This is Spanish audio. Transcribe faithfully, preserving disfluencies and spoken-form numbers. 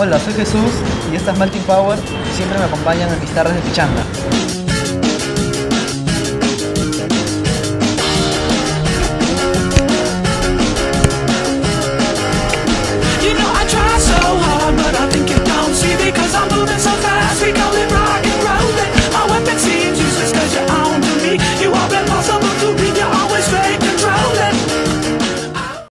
Hola, soy Jesús y esta es Malting Power y siempre me acompañan en mis tardes de pichanga.